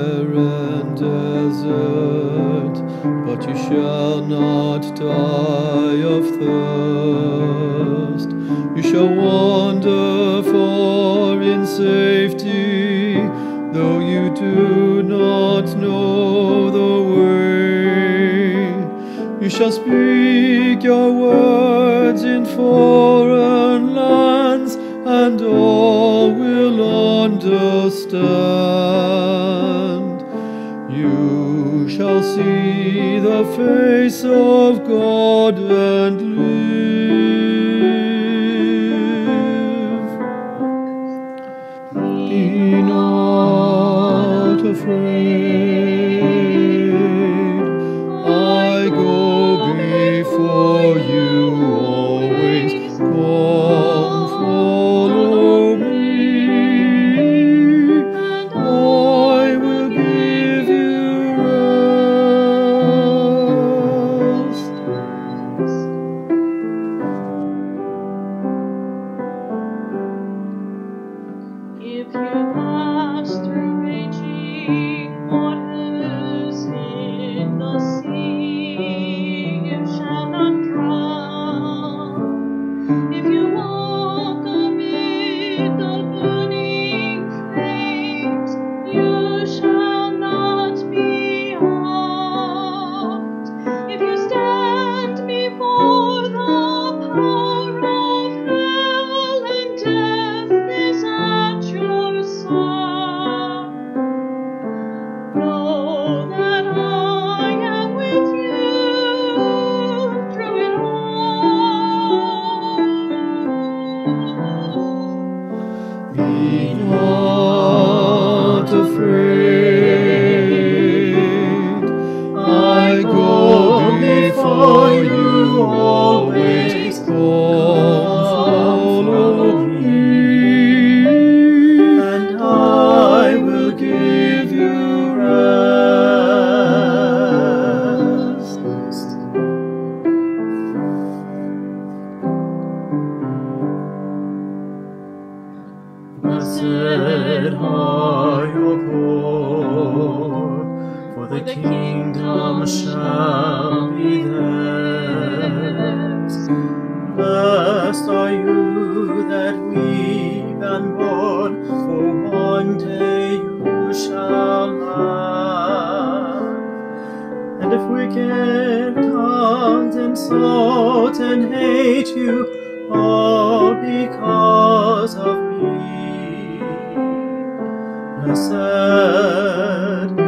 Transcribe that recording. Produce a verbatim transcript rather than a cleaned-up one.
barren desert, but you shall not die of thirst. You shall wander far in safety, though you do not know the way. You shall speak your words in foreign lands, and all will understand. You shall see the face of God and live. Be not afraid, I go before you always. Come, follow me, I will give you rest. If you pass through raging waters in the sea, you shall not drown. If you walk amid the burning flames, you shall not be harmed. If you stand before the power of hell and death is at your side, know that I am with you through it all. Be not afraid, I go before you always. Come, follow me, and I will give you rest. Blessed are your poor, for the kingdom shall be theirs. Blessed are you that weep and mourn, for one day you shall laugh. And if wicked tongues insult and hate you, all because of me, blessed